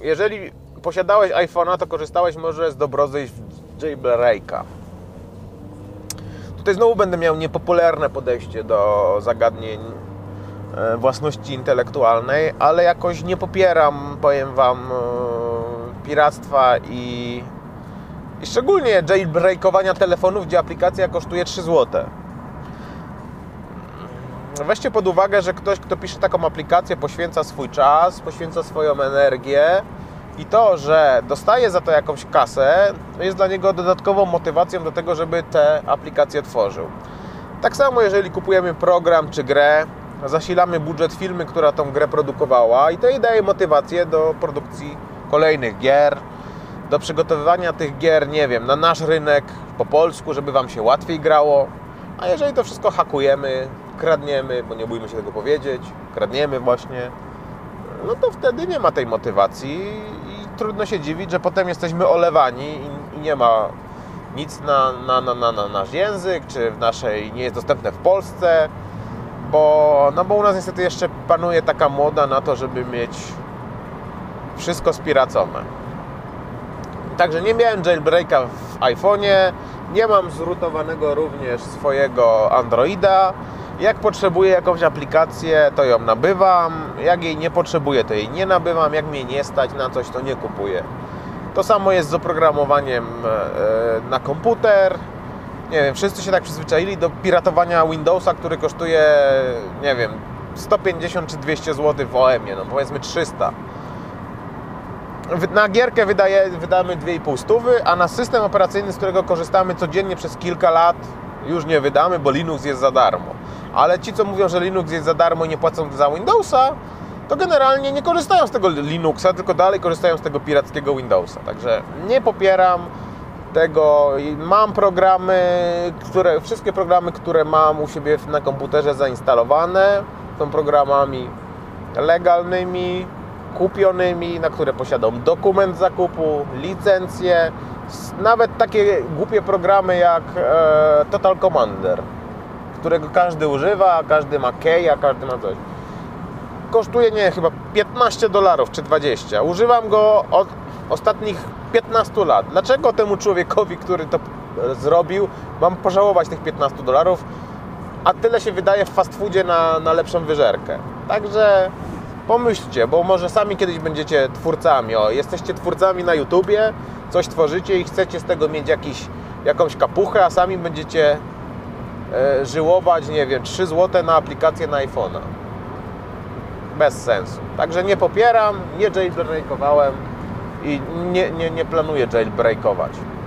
jeżeli posiadałeś iPhone'a, to korzystałeś może z dobrodziejstw jailbreaka. Tutaj znowu będę miał niepopularne podejście do zagadnień własności intelektualnej, ale jakoś nie popieram, powiem Wam, piractwa i szczególnie jailbreakowania telefonów, gdzie aplikacja kosztuje 3 zł. Weźcie pod uwagę, że ktoś, kto pisze taką aplikację, poświęca swój czas, poświęca swoją energię i to, że dostaje za to jakąś kasę, jest dla niego dodatkową motywacją do tego, żeby tę aplikację tworzył. Tak samo, jeżeli kupujemy program czy grę, zasilamy budżet firmy, która tą grę produkowała i to jej daje motywację do produkcji kolejnych gier, do przygotowywania tych gier, nie wiem, na nasz rynek po polsku, żeby Wam się łatwiej grało. A jeżeli to wszystko hakujemy, kradniemy, bo nie bójmy się tego powiedzieć, kradniemy właśnie, no to wtedy nie ma tej motywacji i trudno się dziwić, że potem jesteśmy olewani i nie ma nic na nasz język, czy w naszej nie jest dostępne w Polsce, bo u nas niestety jeszcze panuje taka moda na to, żeby mieć wszystko spiracone. Także nie miałem jailbreaka w iPhone'ie, nie mam zrutowanego również swojego Androida. Jak potrzebuję jakąś aplikację, to ją nabywam. Jak jej nie potrzebuję, to jej nie nabywam. Jak mnie nie stać na coś, to nie kupuję. To samo jest z oprogramowaniem na komputer. Nie wiem, wszyscy się tak przyzwyczaili do piratowania Windowsa, który kosztuje, nie wiem, 150 czy 200 zł w OM-ie, no powiedzmy 300. Na gierkę wydamy 2,5 stówy, a na system operacyjny, z którego korzystamy codziennie przez kilka lat, już nie wydamy, bo Linux jest za darmo. Ale ci, co mówią, że Linux jest za darmo i nie płacą za Windowsa, to generalnie nie korzystają z tego Linuxa, tylko dalej korzystają z tego pirackiego Windowsa. Także nie popieram tego. Mam programy, wszystkie programy, które mam u siebie na komputerze zainstalowane, są programami legalnymi, kupionymi, na które posiadam dokument zakupu, licencję, nawet takie głupie programy jak Total Commander, którego każdy używa, każdy ma key, a każdy ma coś. Kosztuje, nie, chyba $15 czy 20. Używam go od ostatnich 15 lat. Dlaczego temu człowiekowi, który to zrobił, mam pożałować tych $15, a tyle się wydaje w fast foodzie na lepszą wyżerkę. Także pomyślcie, bo może sami kiedyś będziecie twórcami. Jesteście twórcami na YouTubie, coś tworzycie i chcecie z tego mieć jakąś kapuchę, a sami będziecie żyłować, nie wiem, 3 zł na aplikację na iPhone'a. Bez sensu. Także nie popieram, nie jailbreakowałem i nie planuję jailbreakować.